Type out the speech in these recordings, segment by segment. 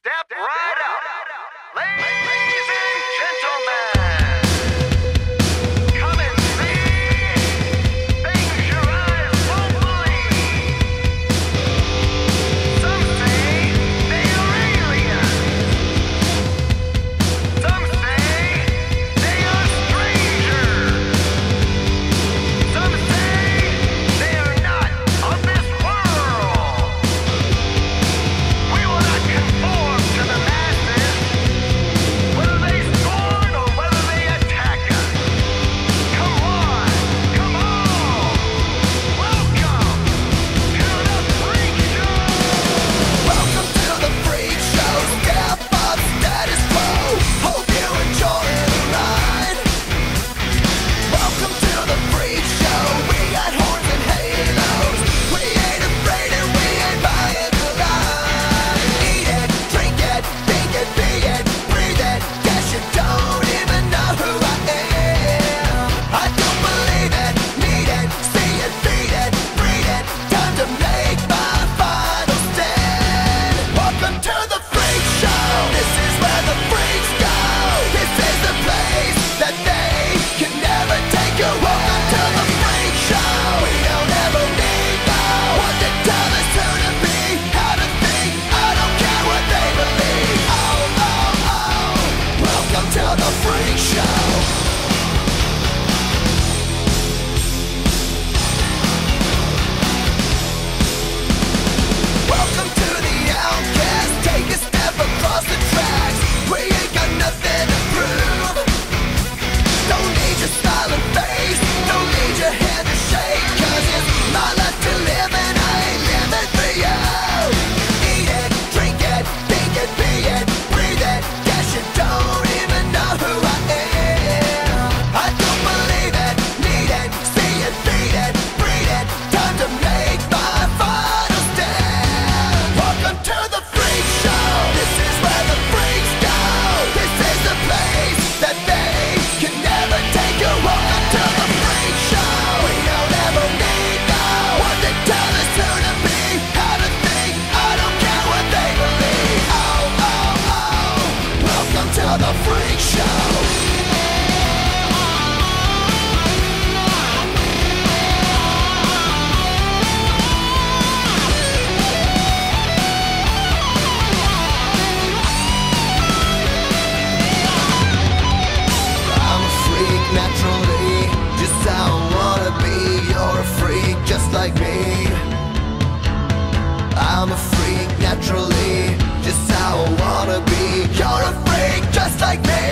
Step right up. Ladies and gentlemen, come and see things your eyes won't believe. Some say they are aliens. Some say they are strangers. Some say they are not of this world. We will not conform to the masses, whether they scorn or whether they attack us. Come on, come on. Welcome to the Freak Show. Welcome to the Freak Show. Step up, status quo. Hope you enjoy the ride. Welcome to the Freak Show. We got horns and halos. We ain't afraid and we ain't buying the lie. Eat it, drink it, think it, be it, breathe it. Guess you don't even know who I am. I don't believe it, need it, see it, feed it, breathe it. Time to make my final stand. Welcome to the Freak Show. This is where the freaks go. This is the place that they can never take you. Welcome to the Freak Show. We don't ever need no one to tell us who to be, how to think. I don't care what they believe. Oh, oh, oh. Welcome to the Freak Show. Welcome to the outcast. Take a step across the tracks. We ain't got nothing to prove. Don't need your smiling face. Don't need your hand to shake. 'Cause it's my life to live and I ain't living for you. Eat it, drink it, think it, be it, breathe it. Guess you don't even know who I am. I don't believe it, need it, see it, feed it, breathe it. Time to make my final stand. Welcome to the Freak Show. This is where the freaks go. This is the place that they can never take you. Welcome to the Freak Show. We don't ever need no one to tell us who to be, how to think. I don't care what they believe. Oh, oh, oh. Welcome to the Freak Show. I'm a freak naturally, just how I wanna be. You're a freak just like me. I'm a freak naturally, just how I wanna be. You're a freak just like me.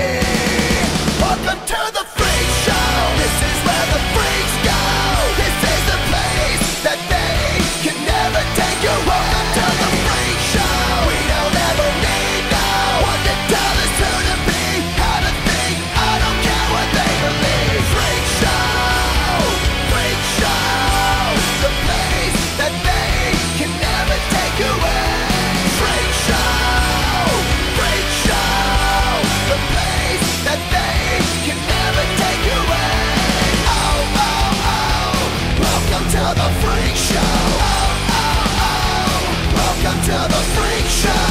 Welcome to the Freak Show. This is where the freaks go. This is the place that they can never take you. Welcome to the Freak Show. We don't ever need no one to tell us who to be, how to think. I don't care what they believe. Freak Show, Freak Show, the place that they can never take away. Freak Show, Freak Show, the place that they can never take away. Oh, oh, oh, welcome to the Freak Show. Oh, oh, oh, welcome to the Freak Show.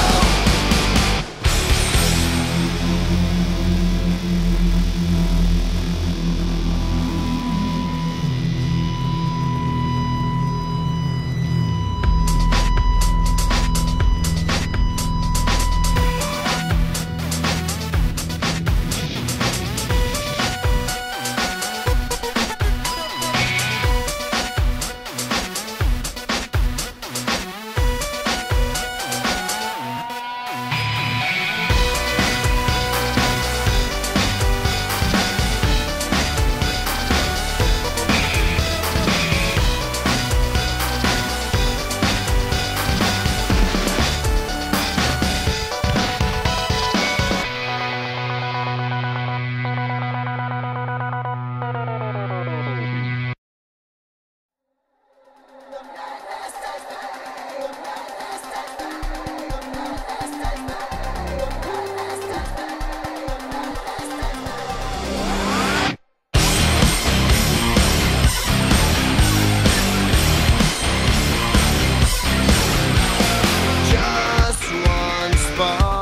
Just one spark.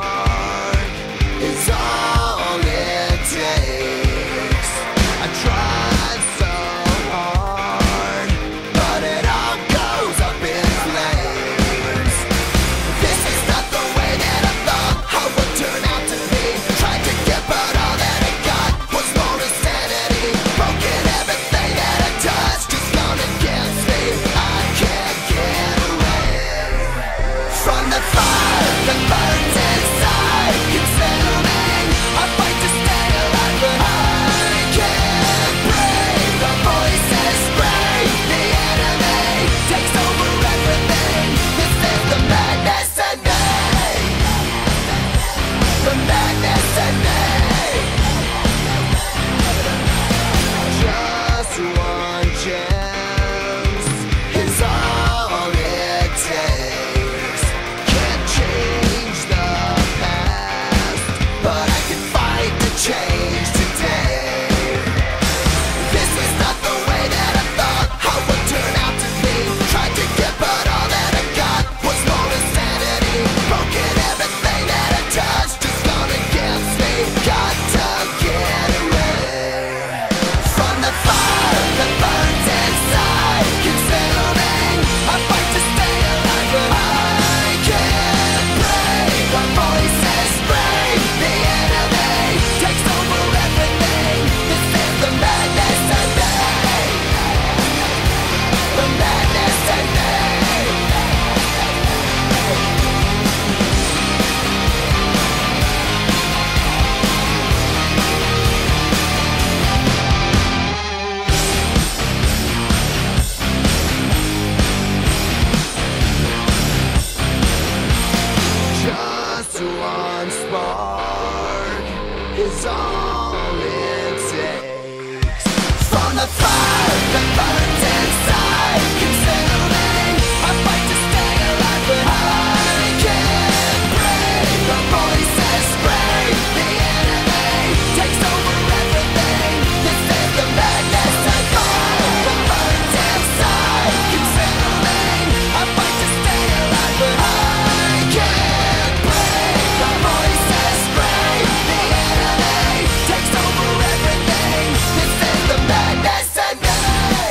is all it takes. From the fire that burns inside, consuming, I fight to stay alive, but I can't break. The voices scream, the enemy takes over everything. This is the madness I call. The burns inside, consuming, I fight to stay alive, but I can't break. The voices scream, the enemy takes over everything. This is the madness in me.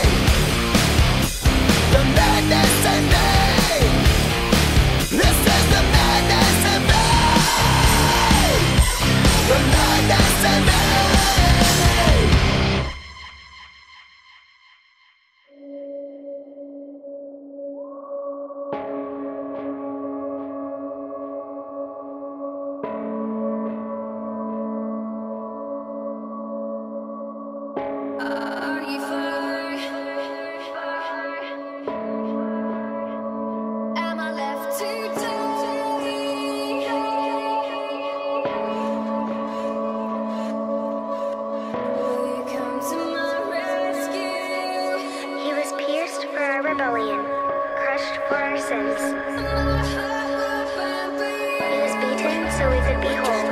The madness in me. This is the madness in me. The madness in me. Are you far? Am I left to die? Will you come to my rescue? He was pierced for our rebellion, crushed for our sins. My heart will He was beaten so we could be whole.